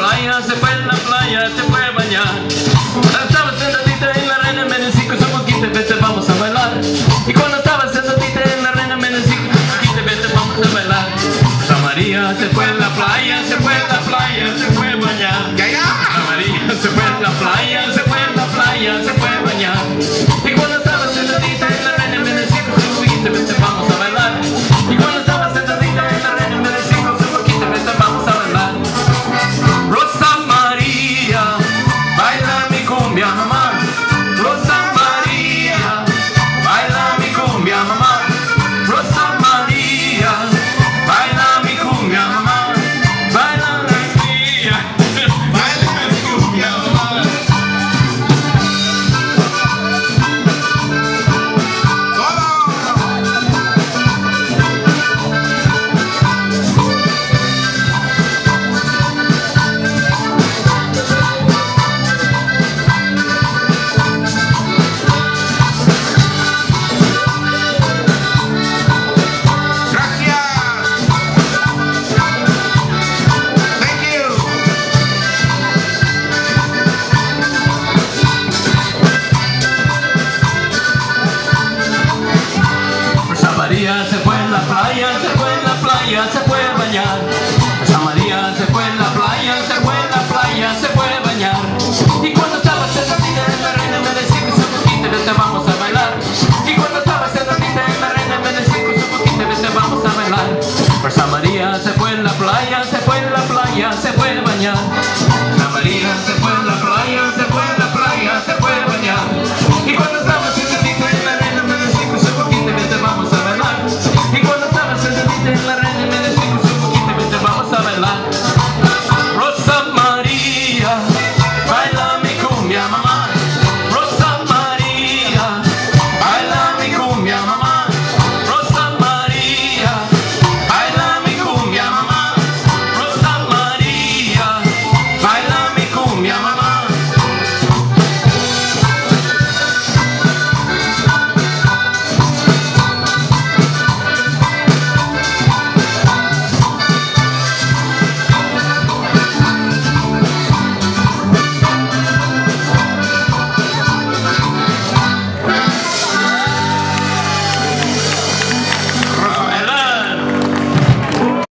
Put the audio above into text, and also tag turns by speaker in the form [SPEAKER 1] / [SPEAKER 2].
[SPEAKER 1] playa, se fue en la playa, se fue a bañar. Estaba sentadita en la arena, Menecico, su boquita, vete, vamos a bailar. Y cuando estaba sentadita en la arena, Menecico, su boquita, vete, vamos a bailar. Rosa María se fue en la playa, se fue en la playa, se fue a bañar. Rosa María se fue en la playa, se fue en la playa, se fue a bañar. Y cuando estaba sentadita en la arena, Menecico, su boquita, vete, vamos a bailar. Y cuando estaba sentadita en la arena, Menecico, su boquita, vete, vamos a bailar. Rosa María, baila mi cumbia, mamá. Rosa María, baila mi cumbia, mamá. Rosa María, baila mi cumbia, mamá. Baila mi cumbia, baila mi cumbia, mamá. María se fue en la playa, se fue en la playa, se fue a bañar. Rosa María se fue en la playa, se fue en la playa, se fue a bañar. Y cuando estaba sentadita en la arena, Menecico, su boquita, vete, vamos a bailar. Y cuando estaba sentadita en la arena, Menecico, su boquita, vete, vamos a bailar. Rosa María se fue en la playa, se fue en la playa, se fue a bañar.